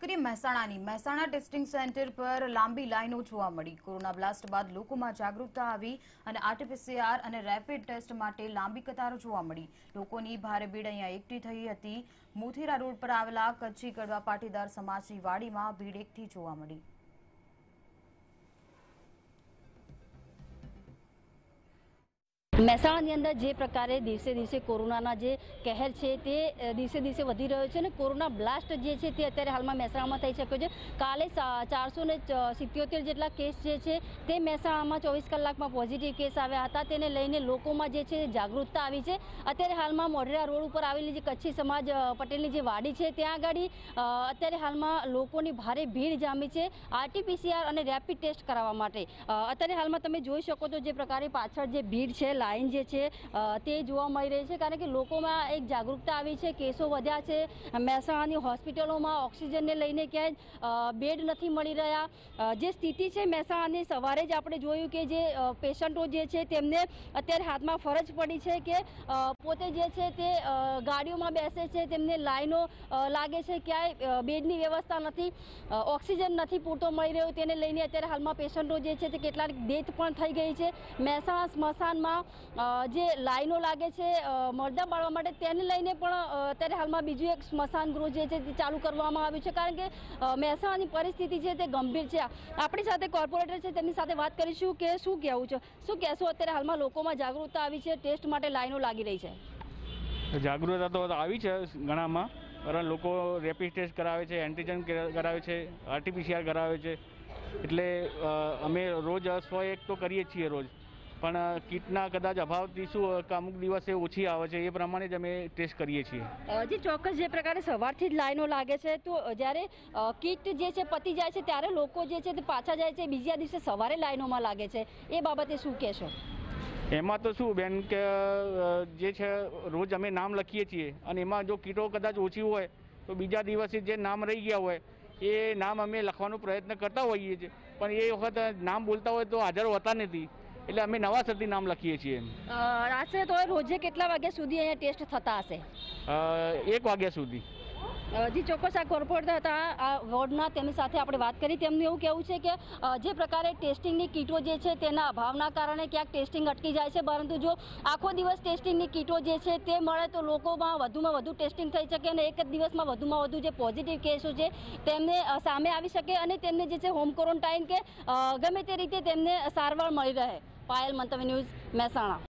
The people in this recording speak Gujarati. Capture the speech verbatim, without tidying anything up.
કરીએ મહેસાણાની મહેસાણા ટેસ્ટિંગ સેન્ટર પર લાંબી લાઈનો જોવા મળી। કોરોના બ્લાસ્ટ બાદ લોકોમાં જાગૃતતા આવી અને આરટીપીસીઆર અને રેપિડ ટેસ્ટ માટે લાંબી કતારો જોવા મળી। લોકોની ભારે ભીડ અહીંયા એકઠી થઈ હતી। મોથેરા રોડ પર આવેલા કચ્છી કડવા પાટીદાર સમાજની વાડીમાં ભીડ એકઠી જોવા મળી। મહેસાણાની અંદર જે પ્રકારે દિવસે દિવસે કોરોનાના જે કહેર છે તે દિવસે દિવસે વધી રહ્યો છે અને કોરોના બ્લાસ્ટ જે છે તે અત્યારે હાલમાં મહેસાણામાં થઈ શક્યો છે। કાલે ચારસો ને સિત્યોતેર જેટલા કેસ જે છે તે મહેસાણામાં ચોવીસ કલાકમાં પોઝિટિવ કેસ આવ્યા હતા। તેને લઈને લોકોમાં જે છે જાગૃતતા આવી છે। અત્યારે હાલમાં મોઢેરા રોડ ઉપર આવેલી જે કચ્છી સમાજ પટેલની જે વાડી છે ત્યાં આગળ અત્યારે હાલમાં લોકોની ભારે ભીડ જામી છે આરટીપીસીઆર અને રેપિડ ટેસ્ટ કરાવવા માટે। અત્યારે હાલમાં તમે જોઈ શકો છો જે પ્રકારે પાછળ જે ભીડ છે લાઈન જે છે તે જોવા મળી રહી છે કારણ કે લોકોમાં એક જાગૃતતા આવી છે। કેસો વધ્યા છે। મહેસાણાની હોસ્પિટલોમાં ઓક્સિજનને લઈને ક્યાંય બેડ નથી મળી રહ્યા। જે સ્થિતિ છે મહેસાણાની સવારે જ આપણે જોયું કે જે પેશન્ટો જે છે તેમને અત્યારે હાથમાં ફરજ પડી છે કે પોતે જે છે તે ગાડીઓમાં બેસે છે। તેમને લાઈનો લાગે છે ક્યાંય બેડની વ્યવસ્થા નથી, ઓક્સિજન નથી પૂરતો મળી રહ્યો। તેને લઈને અત્યારે હાલમાં પેશન્ટો જે છે તે કેટલાક ડેથ પણ થઈ ગઈ છે। મહેસાણા સ્મશાનમાં જે લાઈનો લાગે છે મરદા બાળવા માટે તેને લઈને પણ અત્યારે હાલમાં બીજું એક સ્મશાન ગૃહ જે છે તે ચાલુ કરવામાં આવ્યું છે કારણ કે મહેસાણાની પરિસ્થિતિ છે તે ગંભીર છે। આપણી સાથે કોર્પોરેટર છે તેમની સાથે વાત કરીશું કે શું કહેવું છે, શું કહેશો અત્યારે હાલમાં લોકોમાં જાગૃતતા આવી છે, ટેસ્ટ માટે લાઈનો લાગી રહી છે? જાગૃતતા તો આવી છે ઘણામાં, કારણ લોકો રેપિડ ટેસ્ટ કરાવે છે, એન્ટીજન કરાવે છે, આરટીપીસીઆર કરાવે છે। એટલે અમે રોજ સો એક તો કરીએ જ છીએ રોજ, પણ કીટના કદાચ અભાવથી શું અમુક દિવસે ઓછી આવે છે એ પ્રમાણે જ અમે ટેસ્ટ કરીએ છીએ। જે ચોક્કસ જે પ્રકારે સવારથી જ લાઈનો લાગે છે તો જ્યારે કીટ જે છે પતી જાય છે ત્યારે લોકો જે છે તે પાછા જાય છે, બીજા દિવસે સવારે લાઈનોમાં લાગે છે, એ બાબતે શું કહેશો? એમાં તો શું બેન કે જે છે રોજ અમે નામ લખીએ છીએ અને એમાં જો કીટો કદાચ ઓછી હોય તો બીજા દિવસે જે નામ રહી ગયા હોય એ નામ અમે લખવાનો પ્રયત્ન કરતા હોઈએ છીએ, પણ એ વખત નામ બોલતા હોય તો હાજર હોતા નથી, એટલે અમે નવા સરથી નામ લખીએ છીએ। આશરે તો રોજે કેટલા વાગ્યા સુધી અહીંયા ટેસ્ટ થતા હશે? એક વાગ્યા સુધી। જી ચોક્કસ, આ કોર્પોરેટર હતા આ વોર્ડના, તેમની સાથે આપણે વાત કરી। તેમનું એવું કહેવું છે કે જે પ્રકારે ટેસ્ટિંગની કીટો જે છે તેના અભાવના કારણે ક્યાંક ટેસ્ટિંગ અટકી જાય છે, પરંતુ જો આખો દિવસ ટેસ્ટિંગની કીટો જે છે તે મળે તો લોકોમાં વધુમાં વધુ ટેસ્ટિંગ થઈ શકે અને એક જ દિવસમાં વધુમાં વધુ જે પોઝિટિવ કેસો છે તેમને સામે આવી શકે અને તેમને જે છે હોમ ક્વોરન્ટાઇન કે ગમે તે રીતે તેમને સારવાર મળી રહે। પાયલ, મંતવ્ય ન્યૂઝ, મહેસાણા।